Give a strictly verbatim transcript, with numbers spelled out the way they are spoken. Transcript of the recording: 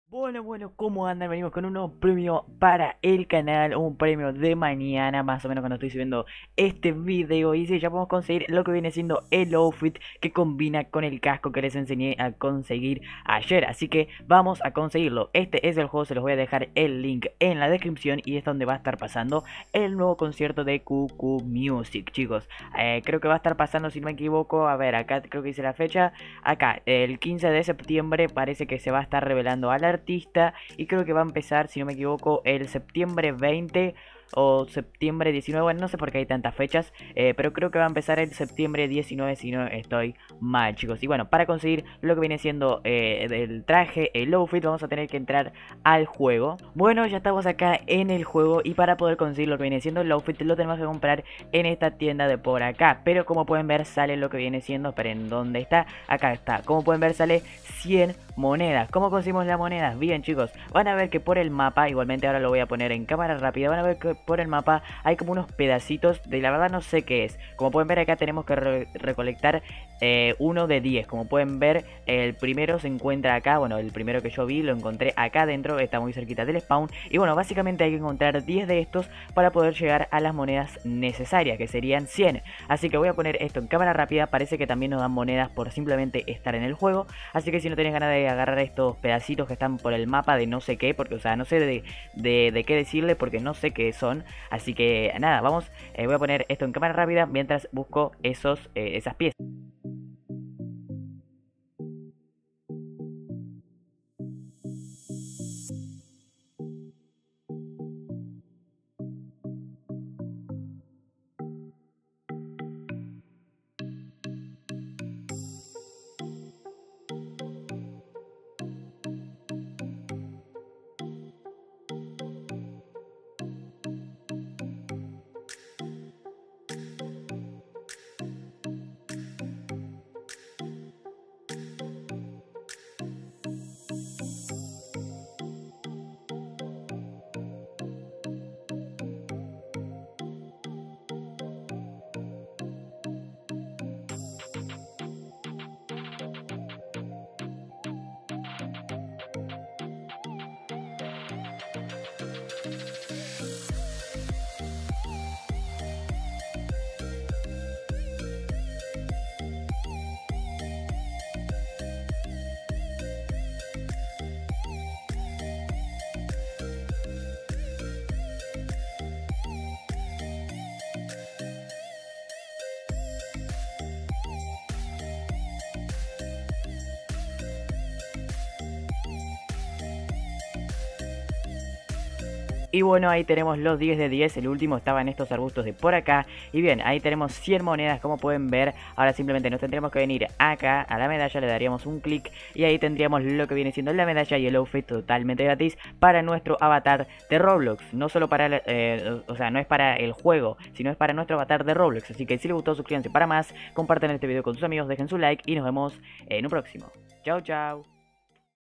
Bueno, bueno, ¿cómo andan? Venimos con un nuevo premio para el canal, un premio de mañana, más o menos cuando estoy subiendo este video. Y si ya podemos conseguir lo que viene siendo el outfit que combina con el casco que les enseñé a conseguir ayer. Así que vamos a conseguirlo. Este es el juego, se los voy a dejar el link en la descripción y es donde va a estar pasando el nuevo concierto de Q Q Music, chicos. Eh, creo que va a estar pasando, si no me equivoco, a ver, acá creo que dice la fecha. Acá, el quince de septiembre parece que se va a estar revelando al artista y creo que va a empezar, si no me equivoco, el septiembre veinte o septiembre diecinueve, bueno, no sé por qué hay tantas fechas, eh, pero creo que va a empezar el septiembre diecinueve si no estoy mal, chicos. Y bueno, para conseguir lo que viene siendo eh, el traje, el outfit, vamos a tener que entrar al juego. Bueno, ya estamos acá en el juego y para poder conseguir lo que viene siendo el outfit lo tenemos que comprar en esta tienda de por acá. Pero como pueden ver sale lo que viene siendo, esperen, ¿dónde está? Acá está, como pueden ver sale cien monedas. ¿Cómo conseguimos las monedas? Bien, chicos, van a ver que por el mapa, igualmente ahora lo voy a poner en cámara rápida, van a ver que por el mapa hay como unos pedacitos de, la verdad no sé qué es. Como pueden ver acá tenemos que re recolectar eh, uno de diez. Como pueden ver, el primero se encuentra acá, bueno, el primero que yo vi lo encontré acá dentro, está muy cerquita del spawn. Y bueno, básicamente hay que encontrar diez de estos para poder llegar a las monedas necesarias, que serían cien. Así que voy a poner esto en cámara rápida, parece que también nos dan monedas por simplemente estar en el juego. Así que si no tenés ganas de agarrar estos pedacitos que están por el mapa de no sé qué, porque o sea, no sé de, de, de qué decirle porque no sé qué son. Así que nada, vamos, eh, voy a poner esto en cámara rápida mientras busco esos, eh, esas piezas. Y bueno, ahí tenemos los diez de diez, el último estaba en estos arbustos de por acá. Y bien, ahí tenemos cien monedas, como pueden ver. Ahora simplemente nos tendremos que venir acá a la medalla, le daríamos un clic y ahí tendríamos lo que viene siendo la medalla y el outfit totalmente gratis para nuestro avatar de Roblox. No solo para, eh, o sea, no es para el juego, sino es para nuestro avatar de Roblox. Así que si les gustó, suscríbanse para más, compartan este video con sus amigos, dejen su like y nos vemos en un próximo. Chao, chao.